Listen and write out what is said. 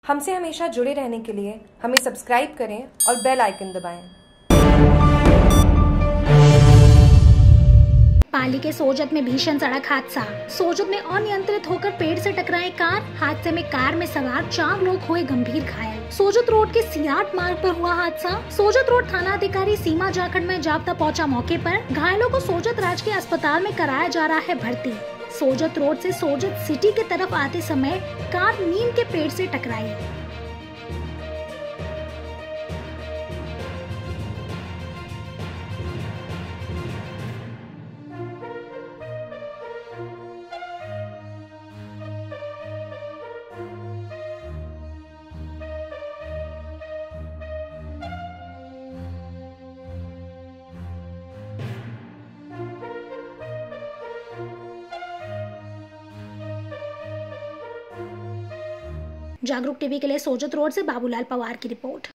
हमसे हमेशा जुड़े रहने के लिए हमें सब्सक्राइब करें और बेल आइकन दबाएं। पाली के सोजत में भीषण सड़क हादसा। सोजत में अनियंत्रित होकर पेड़ से टकराई कार। हादसे में कार में सवार 4 लोग हुए गंभीर घायल। सोजत रोड के सियाट मार्ग पर हुआ हादसा। सोजत रोड थाना अधिकारी सीमा जाखड़ में जाब्ता पहुंचा मौके पर। घायलों को सोजत राजकीय अस्पताल में कराया जा रहा है भर्ती। सोजत रोड से सोजत सिटी की तरफ आते समय कार नीम के पेड़ से टकराई। जागरूक टीवी के लिए सोजत रोड से बाबूलाल पवार की रिपोर्ट।